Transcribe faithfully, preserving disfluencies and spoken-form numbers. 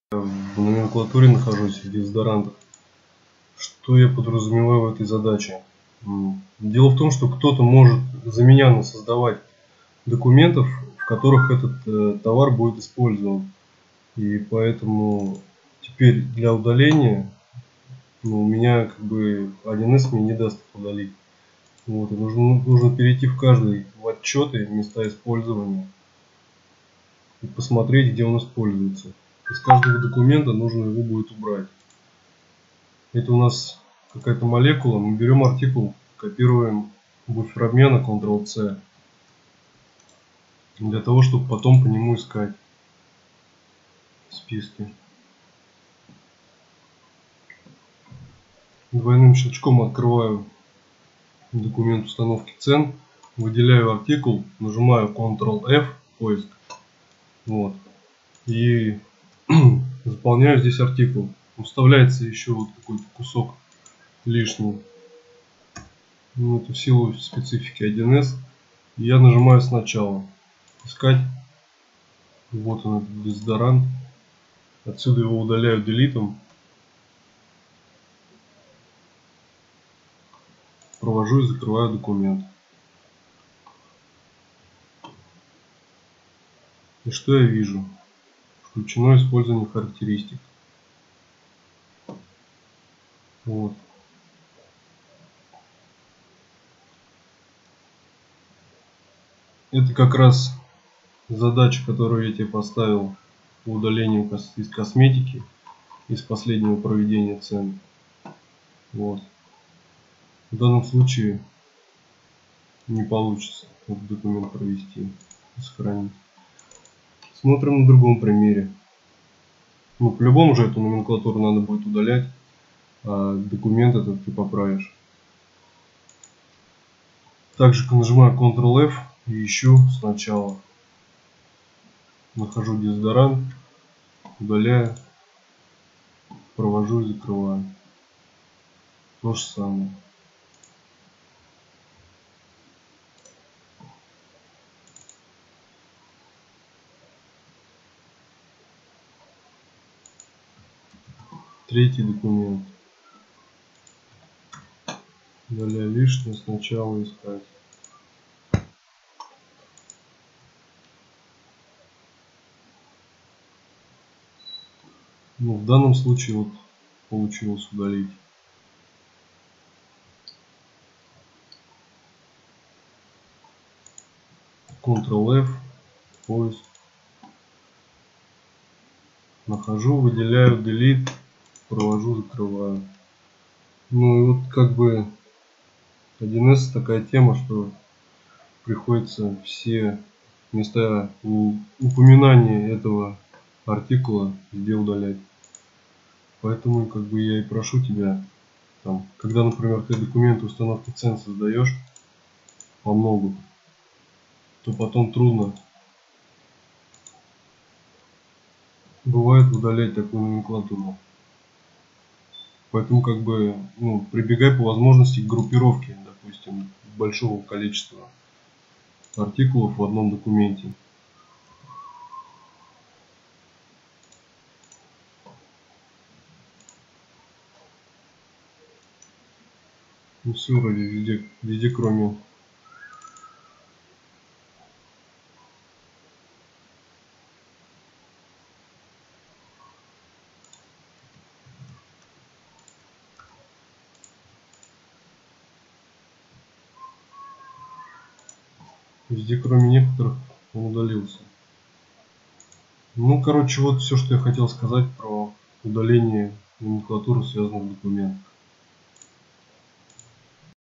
В номенклатуре нахожусь дезодорантов. Что я подразумеваю в этой задаче? Дело в том, что кто-то может за меня создавать документов, в которых этот э, товар будет использован. И поэтому теперь для удаления ну, у меня как бы один эс мне не даст их удалить. Вот, и нужно, нужно перейти в каждый в отчеты, места использования и посмотреть, где он используется. Из каждого документа нужно его будет убрать. Это у нас какая-то молекула. Мы берем артикул, копируем буфер обмена контрол си. Для того, чтобы потом по нему искать в списке. Двойным щелчком открываю документ установки цен. Выделяю артикул, нажимаю контрол эф, поиск. Вот. И заполняю здесь артикул. Вставляется еще вот какой-то кусок лишний. Ну, это в силу специфики один эс. И я нажимаю сначала. Искать. Вот он, этот дезодорант. Отсюда его удаляю делитом. Провожу и закрываю документ. И что я вижу? Включено использование характеристик. Вот. Это как раз задача, которую я тебе поставил по удалению из косметики, из последнего проведения цен. Вот. В данном случае не получится этот документ провести и сохранить. Смотрим на другом примере. Ну, по-любому же эту номенклатуру надо будет удалять, а документ этот ты поправишь. Также нажимаю контрол эф и ищу сначала. Нахожу дезодорант, удаляю, провожу и закрываю. То же самое. Третий документ. Удаляю лишнее, сначала искать. Ну, в данном случае вот получилось удалить. контрол эф, поиск. Нахожу, выделяю, delete, провожу, закрываю. Ну и вот как бы один эс такая тема, что приходится все места упоминания этого артикула где удалять. Поэтому как бы я и прошу тебя, там, когда, например, ты документы установки цен создаешь по многу, то потом трудно бывает удалять такую номенклатуру. Поэтому как бы ну, прибегай по возможности к группировке, допустим, большого количества артикулов в одном документе. Ну все вроде везде, везде кроме везде кроме некоторых он удалился. Ну короче вот все, что я хотел сказать про удаление номенклатуры, связанных с документом.